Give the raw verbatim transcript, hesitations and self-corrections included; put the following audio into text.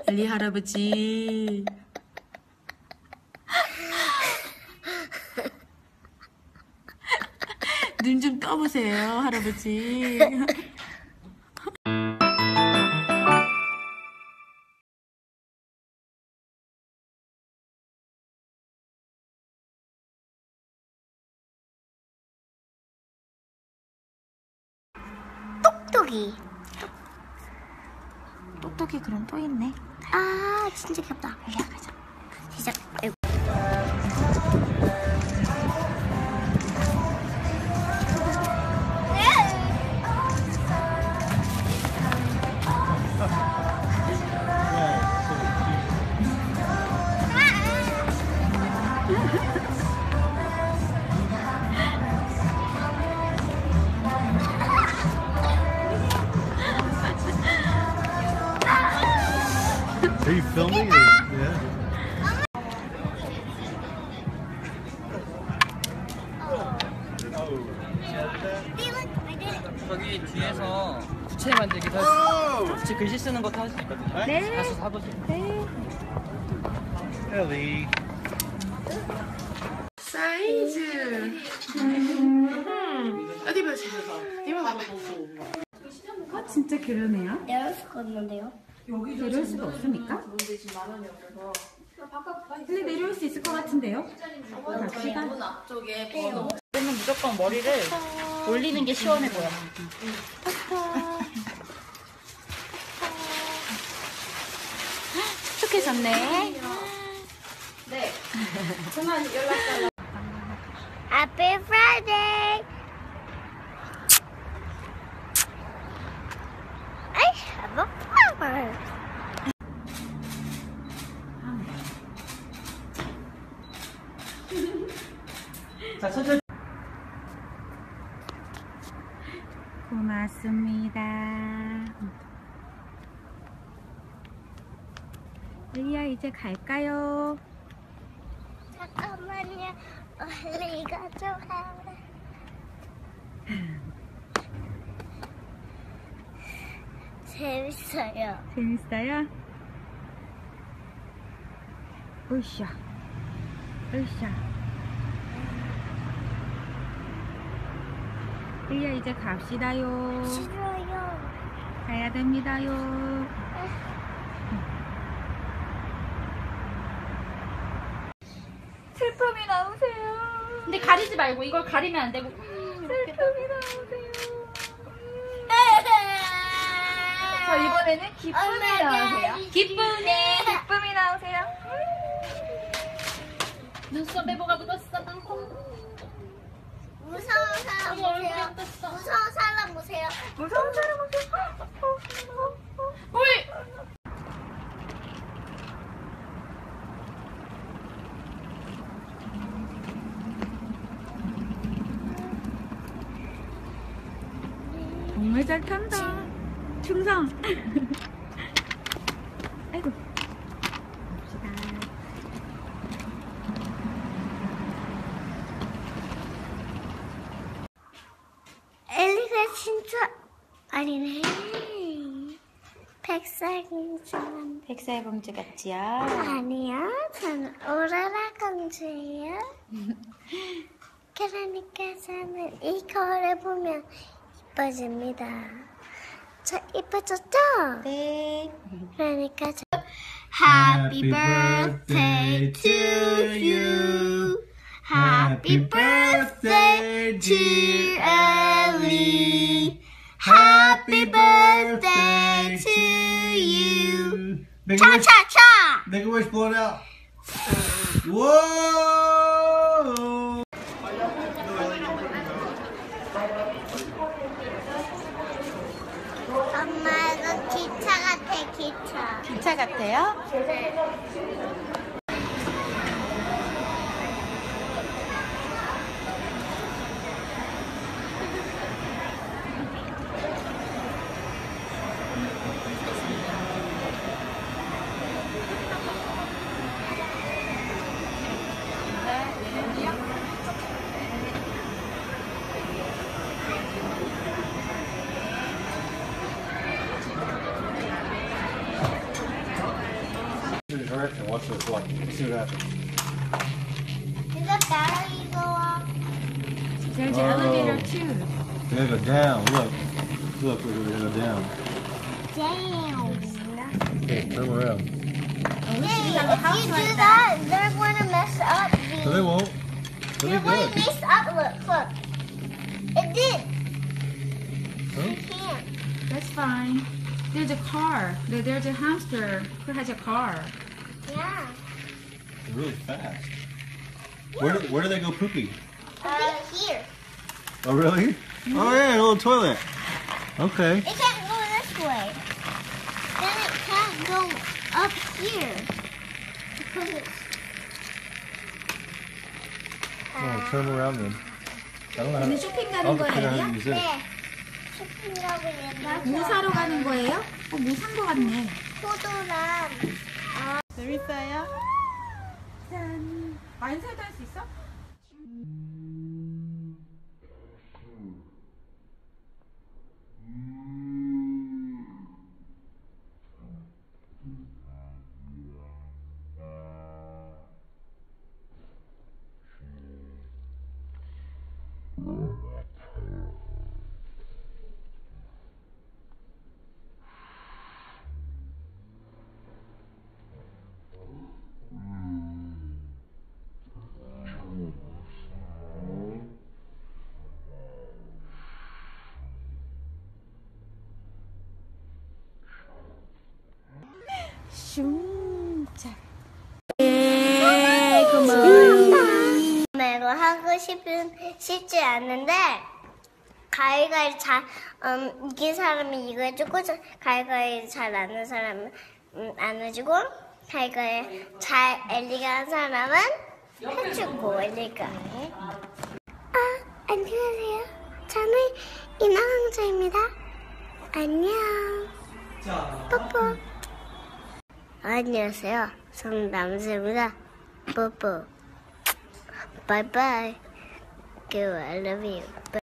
엘리 할아버지. 눈 좀 떠보세요, 할아버지. 똑똑이. 똑똑이 그럼 또 있네. 아 진짜 귀엽다. 야 가자. 시작. 아이고. Are you filming? Or, yeah. 저기 뒤에서 부채 만들기도 할 수, 부채 글씨 쓰는 것도 할 수 있거든요. 네. 가서 사보세요. 네. Ellie. 사이즈. 음. 어디 보세요. 이거 봐봐. 아 진짜 그러네요. 내려올 수가 없는데요. 내려올 수가 없습니까? 근데 내려올 수 있을 것 같은데요? 갑시다. 그러면 무조건 머리를 올리는 게 시원해 보여. 촉촉해졌네. 네. 그만 연락. Happy Friday. I have a flower. 자, 천천히. 고맙습니다. 엘리야 이제 갈까요? 잠깐만요. 얼리가 좋아. 재밌어요. 재밌어요? 으쌰 으쌰. 엘리야 이제 갑시다요. 싫어요. 가야 됩니다요. 슬픔이 나오세요. 근데 가리지 말고 이걸 가리면 안 되고. 슬픔이 나오세요. 자 이번에는 기쁨이 나오세요. 기쁨이 기쁨이 나오세요. 눈썹에 뭐가 묻었어? 무서운 사람 어머, 오세요. 얼굴이 떴어. 무서운 사람 오세요. 무서운 사람 오세요. 물. 정말 잘 탄다. 충성. 아이고. 갑시다. 엘리가 진짜 아니네. 백설공주. 백설공주 같지요? 아니요, 저는 오로라 공주예요. 그러니까 저는 이거를 보면 이뻐집니다. 저 이뻐졌죠? 네. 그러니까 저 Happy birthday to you. Happy birthday to Ellie. Happy birthday to you. Make a wish. Cha cha cha. Make a wish. Blow it out. Whoa! 엄마 이거 기차 같아 기차. 기차 같아요? What? Let's see what happens. Is the battery go off? There's Oh. an elevator too. They're gonna go down. Look. Look, look, they're gonna go down. Damn. Okay, turn around. Hey, if you do that, they're going to mess up the... No, they won't. They'll They're be going to good. mess up. Look, look. It did. Huh? You can't. That's fine. There's a car. There- There's a hamster who has a car. Yeah. They're really fast. Where do, where do they go poopy? Uh, here. Oh, really? Oh, yeah, a little toilet. Okay. It can't go this way. Then it can't go up here. Because it's... Oh, turn around then. I don't know how 오늘 to, 쇼핑 I 가는 don't 거예요, figure out how to 애리야? use it. 네. 쇼핑하고 있는 뭐 사러 가는 거예요? 어, 뭐 산 거 같네. 포도랑 재밌어요? 짠. 만세도 할 수 있어? 슝. 네, 고마워요. 이거 하고 싶은 싶지 않는데 가위가위 잘 음, 이긴 사람이 이거 해주고 가위가위 잘 아는 사람은 음, 안 해주고 가위가위 잘 엘리가 한 사람은 해주고 엘리가. 아 안녕하세요. 저는 이나강자입니다. 안녕. 뽀뽀. 안녕하세요. 저는 남수입니다. 뽀뽀. Bye bye. Go, I love you. Bye.